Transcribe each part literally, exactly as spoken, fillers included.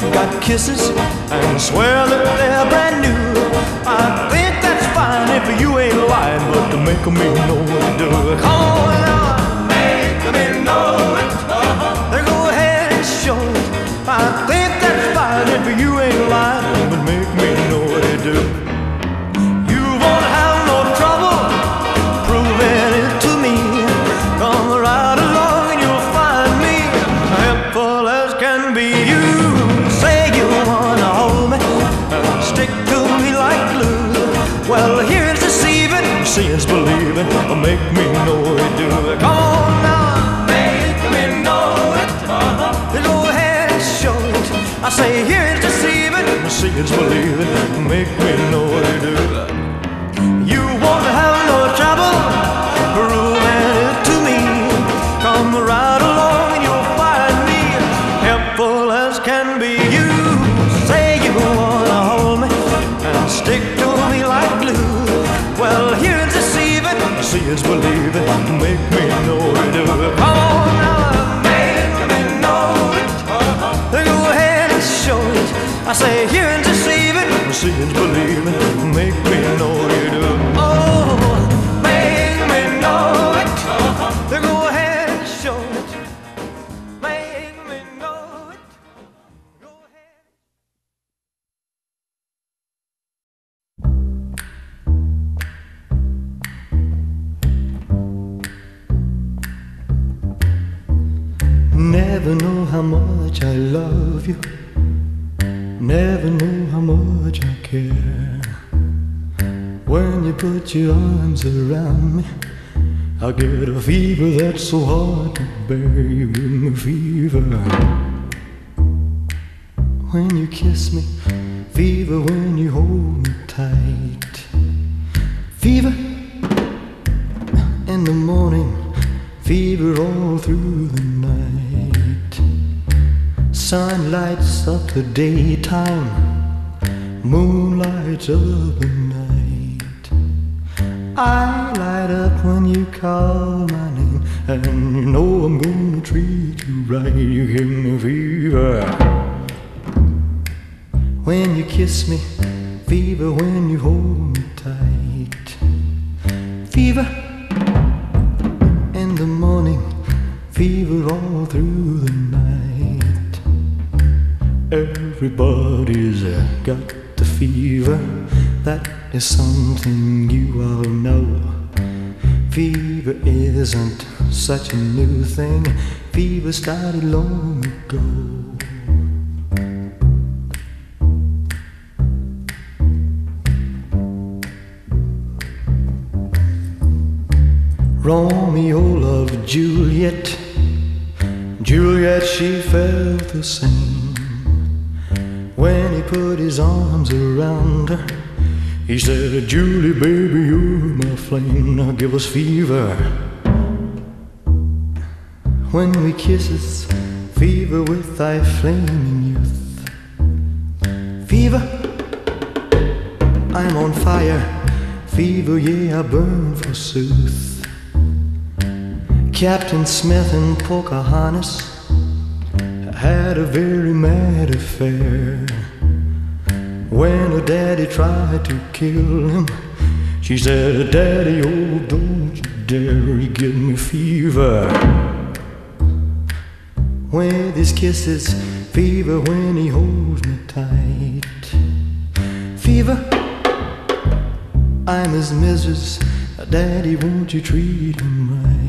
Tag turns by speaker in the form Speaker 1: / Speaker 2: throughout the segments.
Speaker 1: got kisses and swear that they're brand new. I think that's fine if you ain't lying, but to make me know what to do. Come on now, make me know it. Then go ahead and show it. I think that's fine if you ain't lying, but make me know what to do. You won't have no trouble proving it to me. Come right along and you'll find me helpful as can be. You say you wanna hold me and stick to me like glue. Well, here's deceiving, seeing's believing. Make me know what to do. Come on now, make me know it. Then go ahead and show it. I say here's deceiving, seeing's believing. Make me know what to do. You won't have no trouble proving it to me. Come right along and you'll find me helpful as can be. You say you wanna hold me and stick to me like glue. Well, here's deceiving, see it's believing. Make me know what to do. Come on now, make me know it. Then go ahead and show it. I say here's deceiving, see it's believing. Make me know what to do. Oh, make me know it. Then go ahead and show it. Make me know it. Go ahead. Never know how much I love you. Never know how much I care. When you put your arms around me, I get a fever that's so hard to bear. You give me fever when you kiss me, fever when you hold me tight, fever in the morning, fever all through the night. Sun lights up the daytime, moon lights up the night. I light up when you call my name, and you know I'm gonna treat you right. You give me fever when you kiss me, fever when you hold me tight, fever in the morning, fever all through the night. Everybody's got the fever, that is something you all know. Fever isn't such a new thing, fever started long ago. Romeo loved Juliet, Juliet she felt the same. When he put his arms around her, he said, Julie baby, you're my flame, now give us fever. When we kisses, fever with thy flaming youth. Fever, I'm on fire, fever, yeah I burn forsooth. Captain Smith and Pocahontas had a very mad affair. When her daddy tried to kill him, she said, Daddy, oh, don't you dare, he give me fever. With his kisses, fever when he holds me tight. Fever, I'm his missus, Daddy, won't you treat him right?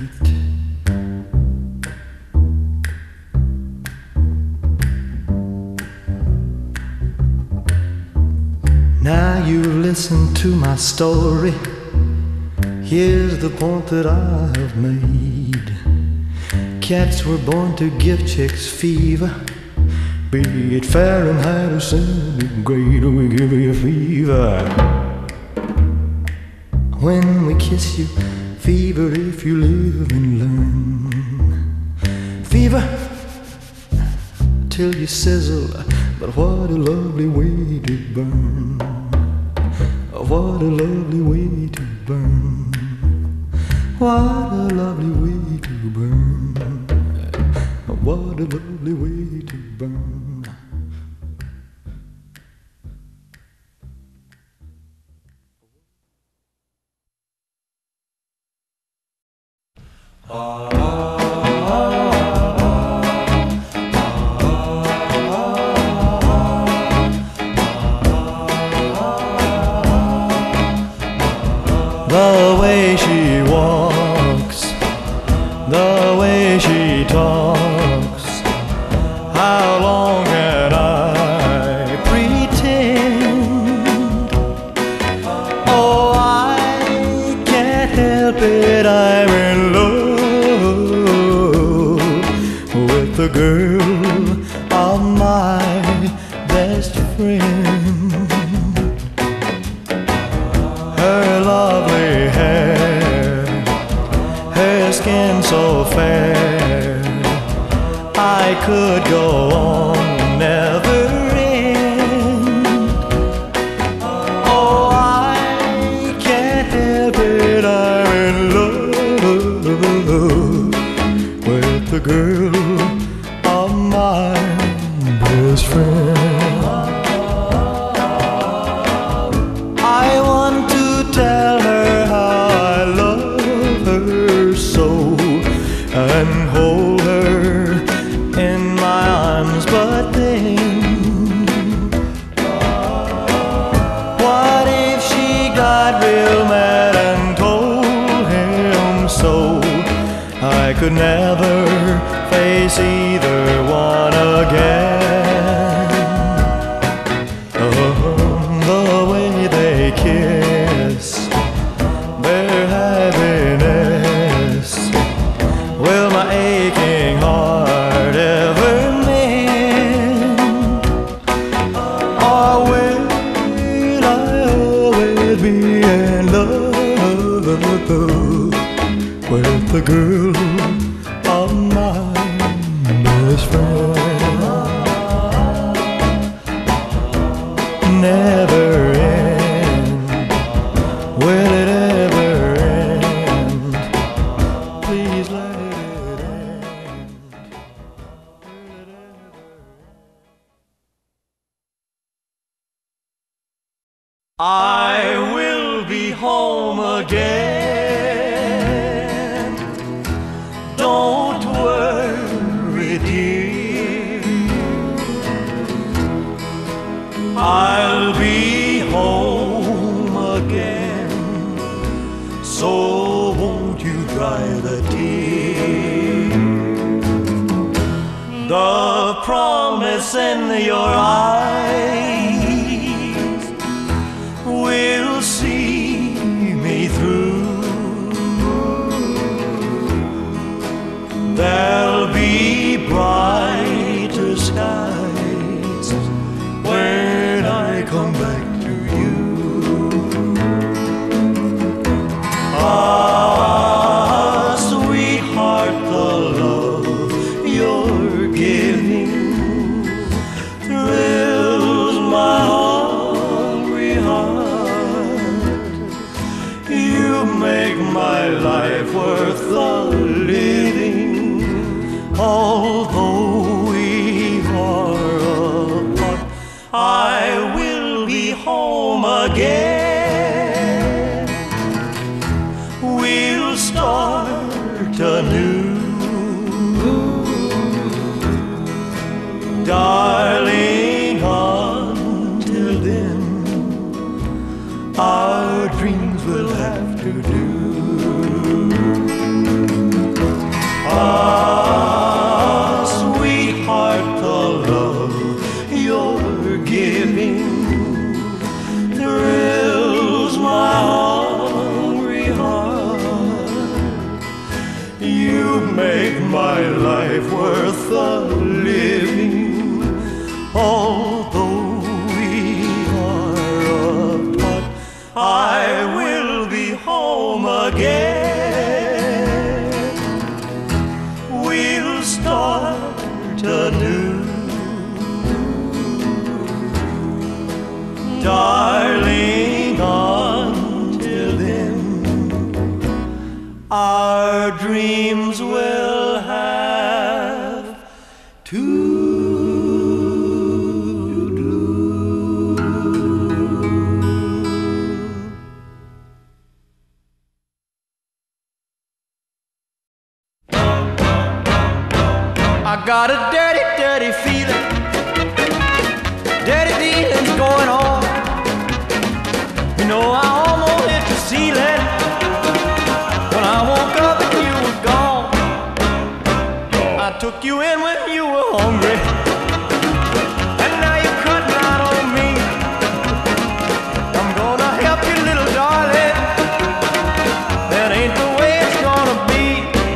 Speaker 1: Now you listen to my story. Here's the point that I have made. Cats were born to give chicks fever, be it Fahrenheit or centigrade, we give you fever. When we kiss you, fever if you live and learn. Fever till you sizzle, but what a lovely way to burn. What a lovely way to burn. What a lovely way to burn. What a lovely way to burn. The way she walks, the way she talks, how long can I pretend? Oh, I can't help it, I'm in love with the girl of my best friend. Her lovely hair, her skin so fair, I could go on, never end. Oh, I can't help it, I'm in love with the girl of my best friend. I want to tell her how I love her so, and hold her in my arms, but then what if she got real mad and told him so? I could never face either one again. Oh, the way they kiss, their happiness, will my aching heart ever mend? Or will I always be in love with the girl of my best friend? Never end, will it ever end? Please let it end. Will it ever end? I will be home again. Don't worry, dear, I'll be home again. So won't you dry the tear? The promise in your eyes will see me through. There'll be brighter skies when I come back to you. Ah, sweetheart, the love you're giving thrills my hungry heart. You make my life worth the living, although we are apart. I will be home again. We'll start anew, darling. Until then, our dreams will have to do. Ah, sweetheart, the love you're giving thrills my hungry heart. You make my life worth the living, although we are apart. I will be home again. We'll start anew, darling. Until then, our dreams will have to do. I got a dirty, dirty feeling, dirty dealings going on. You know I almost hit the ceiling. took you in when you were hungry, and now you're cutting out on me. I'm gonna help you, little darling. That ain't the way it's gonna be.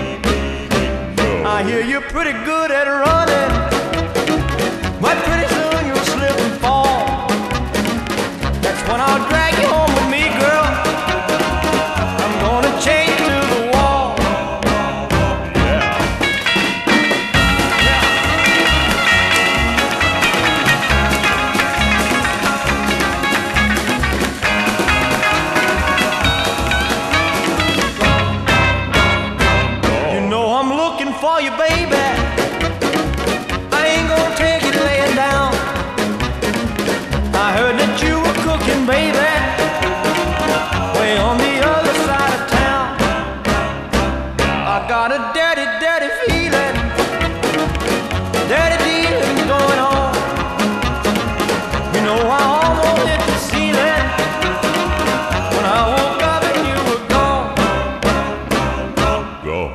Speaker 1: I hear you're pretty good at running, but pretty soon you'll slip and fall. That's when I'll drag you home with me, girl. I'm gonna chain you to the wall. You know I'm looking for you, baby. I ain't gonna take it laying down. I heard that you were cooking, baby, way on the other side of town. I got a dirty, dirty feeling, dirty dealing going on. You know I almost hit the ceiling when I woke up and you were gone. Gone.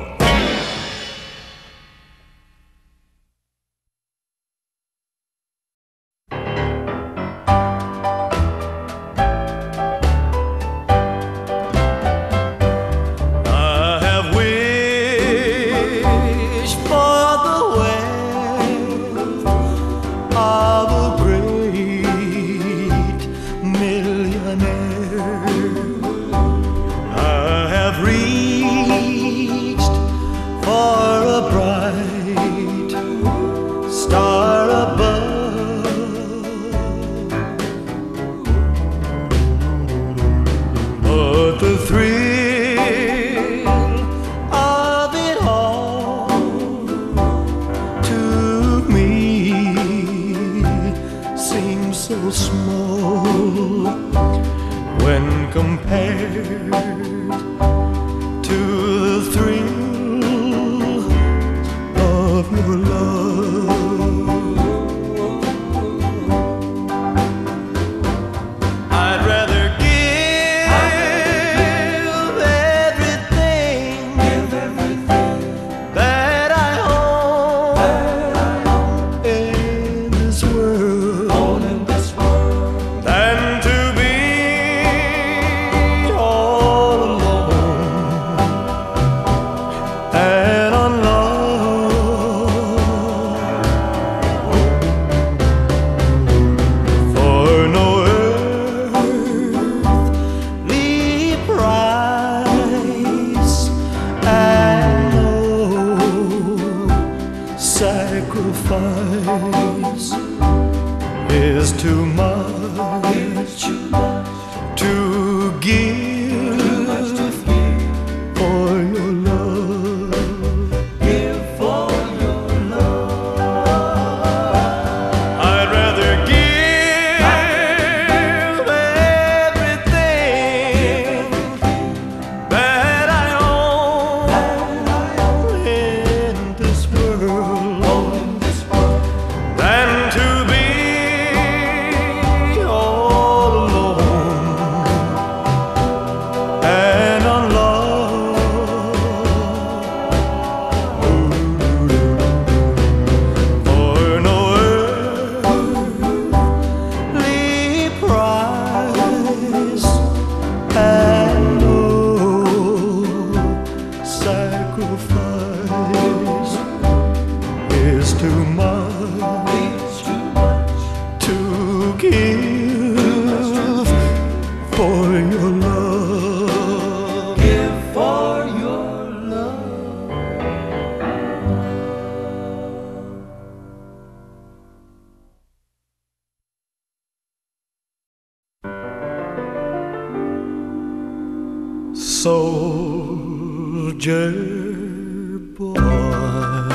Speaker 2: Sacrifice is too much to give for your love. Give for your love. I'd rather give everything that I own in this world than to be all alone and unloved. For no earthly prize and no sacrifice is too much to give for your love. Give for your love. Soldier boy,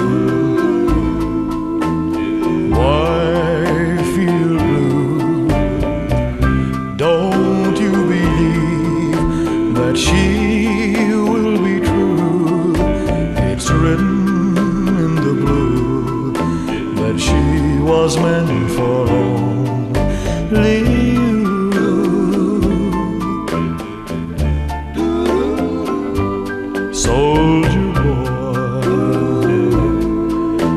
Speaker 2: why feel blue? Don't you believe that she will be true? It's written in the blue that she was meant for only you. Soldier boy,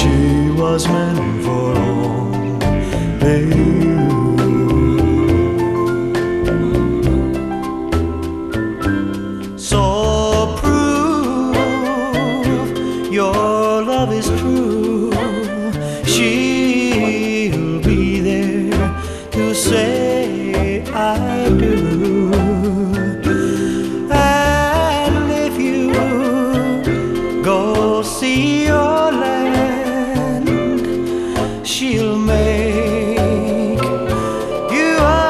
Speaker 2: she was meant for only you. So prove your love is true. She'll be there to say I do. And if you go see your land, she'll make you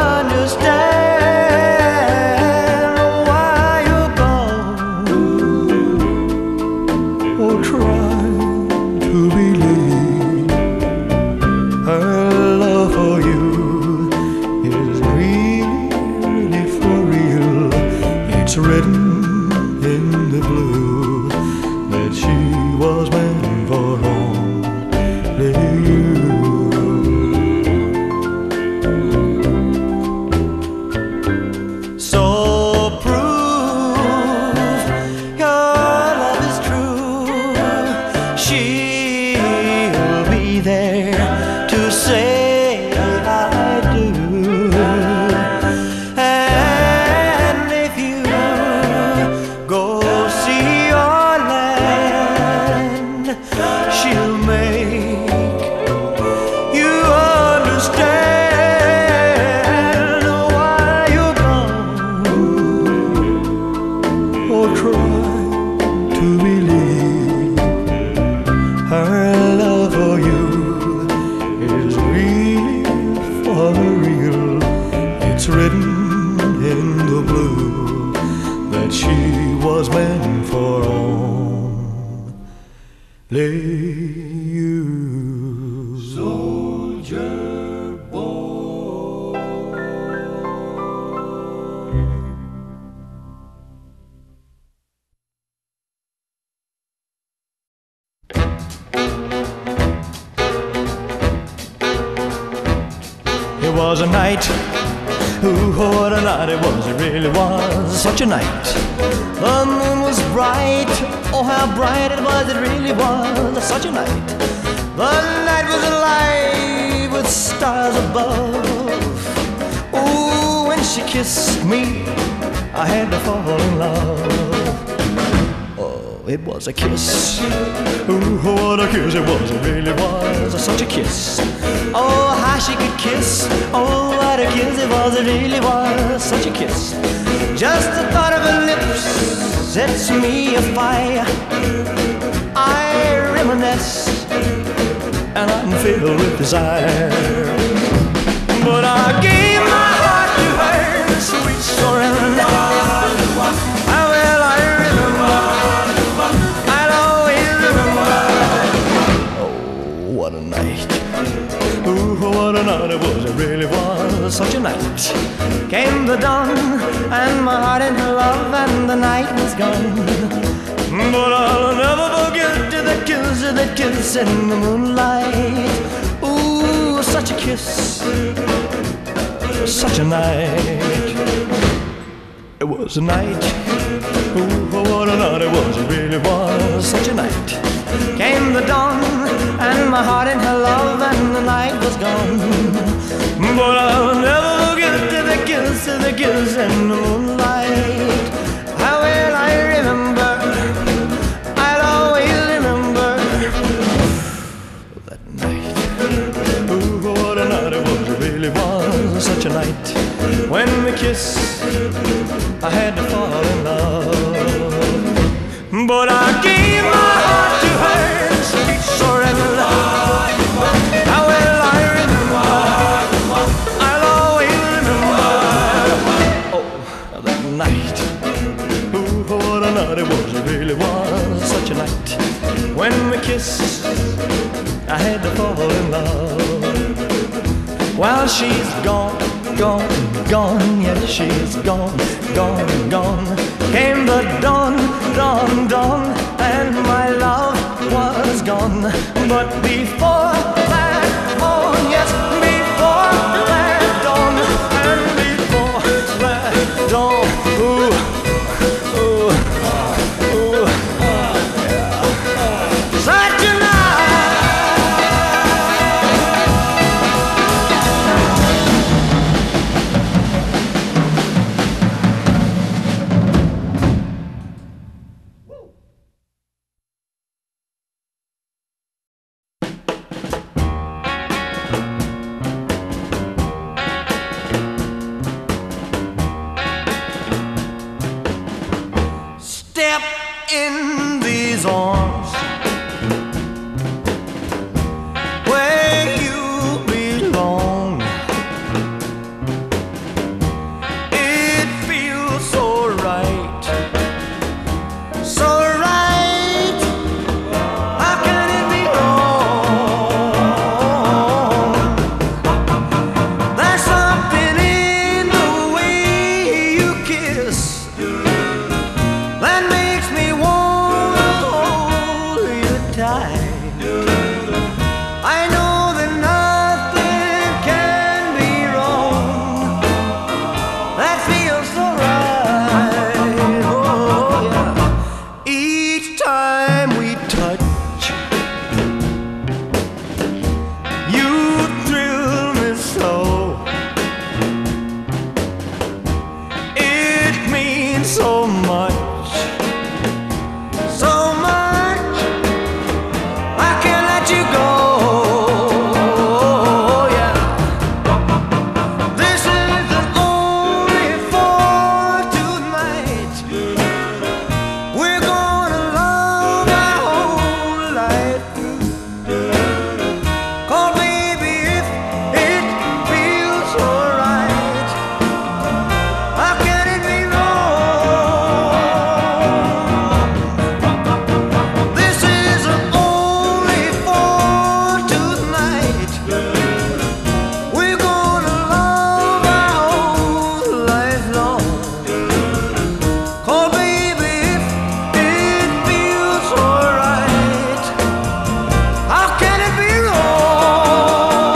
Speaker 2: understand why you're gone. Oh, try to believe her love for you is really, really for real. It's written in the blue that she was meant for only you. So prove your love is true. She'll be there to say I do. And if you go see your land, she'll make you understand why you're gone. Oh, try to believe her love for you is really for real. It's written in the blue that she was meant for only you. Soldier boy. It was a night, ooh, what a night it was, it really was such a night. The moon was bright, oh how bright it was, it really was such a night. The night was alive with stars above. Ooh, when she kissed me, I had to fall in love. Oh, it was a kiss, ooh, what a kiss it was, it really was such a kiss. Oh, how she could kiss, oh, what a kiss it was, it really was such a kiss. Just the thought of her lips sets me afire. I reminisce and I'm filled with desire. But I gave my heart to her, sweet surrender. How well I remember, I'll always remember. Oh, what a night, ooh, what a night it was, it really was such a night. Came the dawn and my heart into love and the night was gone. But I'll never forget the kiss, the kiss in the moonlight. Ooh, such a kiss, such a night. It was a night, ooh, what a night it was, it really was such a night. Came the dawn and my heart in her love and the night was gone. But I'll never forget the kiss, the kiss in the moonlight. How well I remember, I'll always remember that night. Ooh, what a night it was, it really was such a night. When we kissed, I had to fall in love. But I gave my heart to her, sweet surrender. How well I remember, I'll always remember. Oh, that night, ooh, what a night it was, it really was such a night. When we kissed, I had to fall in love. Well, she's gone, gone, gone, yes, she's gone, gone, gone. Came the dawn, dawn, dawn, and my love was gone. But before that dawn, yes, before that dawn, and before that dawn, ooh, ooh, ooh, yeah. Such a night. in these arms where you belong. It feels so right, so right. How can it be wrong? There's something in the way you kiss that makes me wanna hold you tight. I know that nothing can be wrong. That feels so right. Oh yeah. Each time we touch, you thrill me so. It means so much, so much. I can't let you go. Yeah. This isn't only for tonight. We're gonna love our whole life through. 'Cause baby, if it feels so right, how can it be wrong? This isn't only for tonight. We're gonna love our whole life long. 'Cause baby, if it feels so right, how can it be wrong?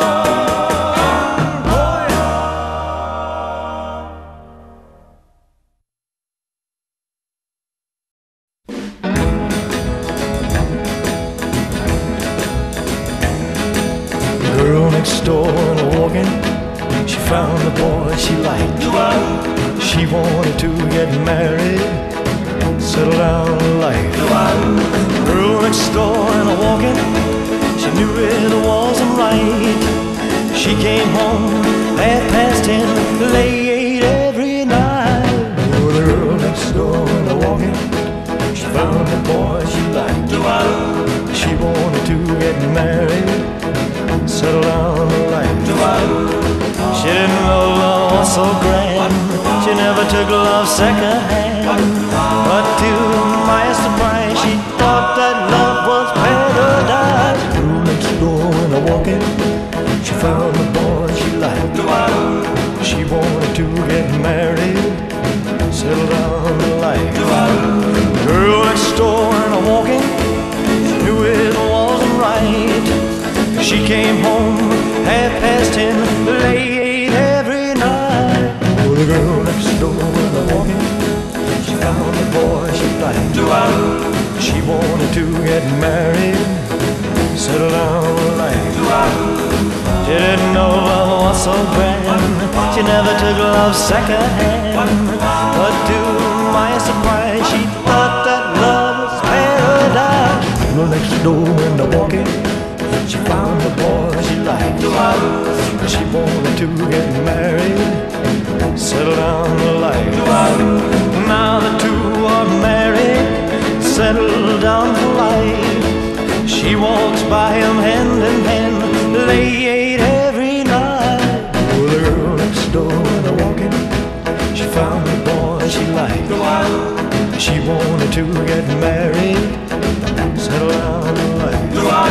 Speaker 2: Oh yeah. Girl next door walking, she found the boy she liked. She wanted to get married, settle down in life. Girl next door and a walking, she knew it wasn't right. She came home half past ten, late every night. Oh, the girl next door and a walking, she found the boy she liked. She wanted to get married, settle down in life. She didn't know love was so grand. She never took love second hand. But to my surprise, she thought that love was paradise. Girl next door and a walking, she found the boy she liked. She wanted to get married, settle down in life. Girl next door and a walking, she knew it wasn't right. She came home half past ten, late every night. Oh, the girl next door and a walking, she found the boy she liked. She wanted to get married, settle down in life. She didn't know love was so grand. She never took love second hand. But to my surprise, she thought that love was paradise. Girl next door and a walking, she found the boy she liked. She wanted to get married, settle down in life. Now the two are married, settled down for life. She walks by him hand in hand, late every night. Oh, the girl next door and a walking, she found the boy she liked. She wanted to get married, settle down in life.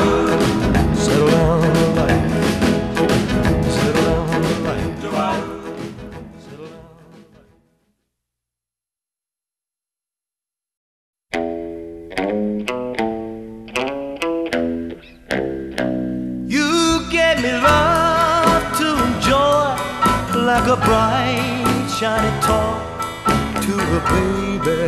Speaker 2: Settle down in life. Settle down in life. Settle down in life. You gave me love to enjoy, like a bright, shiny toy to a baby.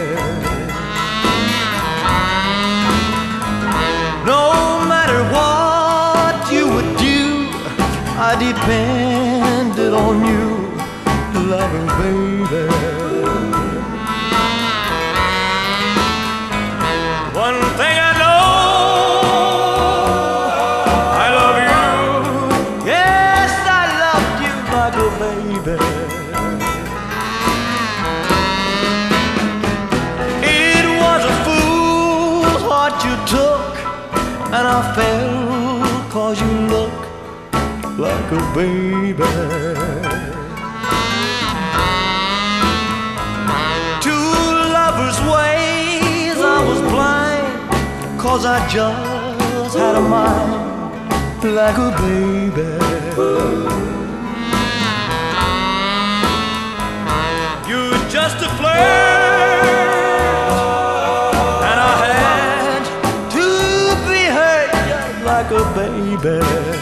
Speaker 2: No matter what you would do, I depended on you, loving baby. One thing I know, I love you. Yes, I loved you like a baby. It was I fell, 'cause you look like a baby. To lovers' ways I was blind, 'cause I just had a mind like a baby. You're just a flirt, and I had to be hurt just like a baby.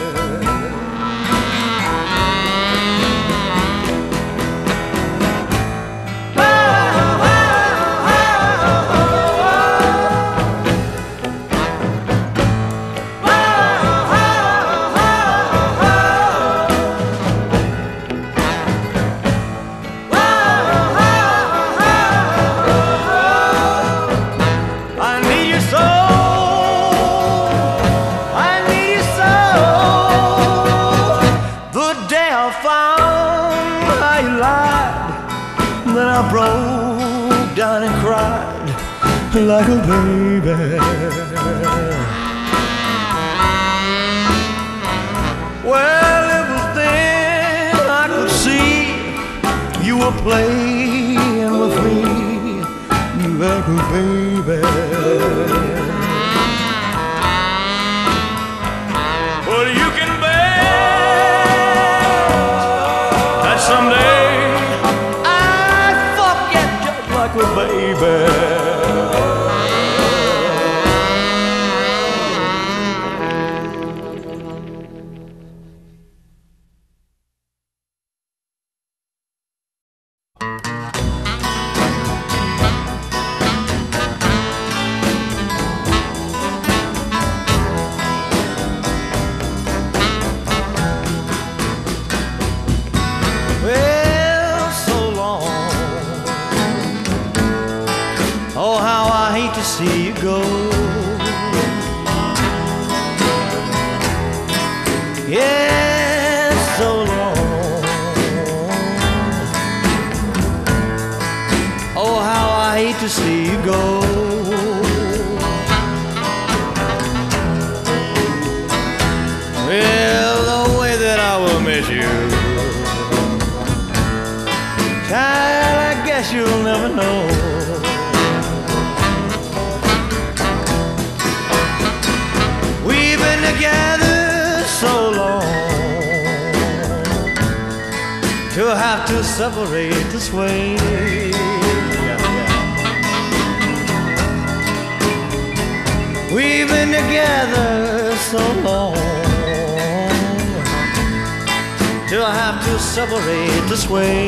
Speaker 2: I broke down and cried like a baby. Well, it was then I could see you were playing with me like a baby. But you can bet that someday baby. See you go. Yes, so long. Oh, how I hate to see you go. Well, the way that I will miss you, child, I guess you'll never know. Together so long to have to separate this way. Yeah, yeah. We've been together so long to have to separate this way.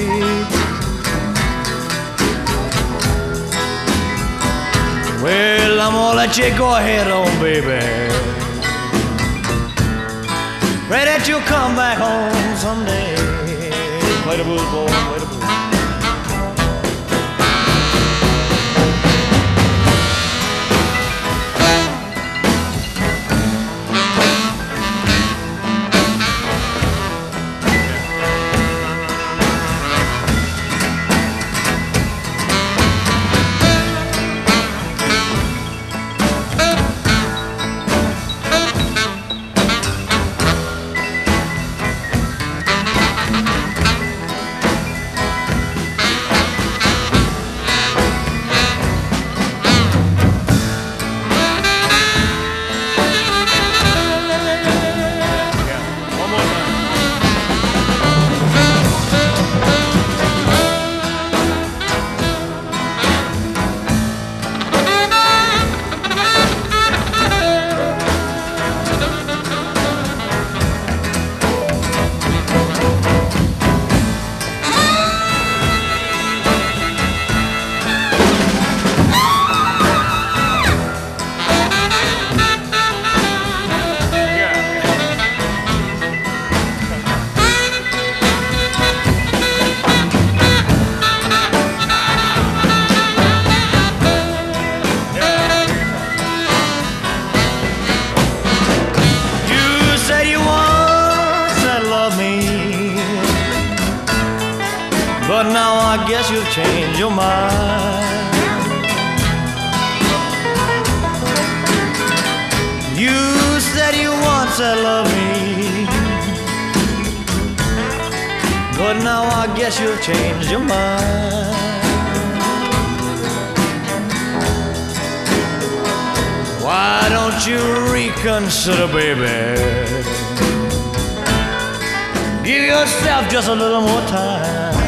Speaker 2: Well, I'm gonna let you go ahead on, baby. Pray that you'll come back home someday. Play the blues, boy, play the blues. But now I guess you've changed your mind. You said you once had loved me, but now I guess you've changed your mind. Why don't you reconsider, baby? Give yourself just a little more time.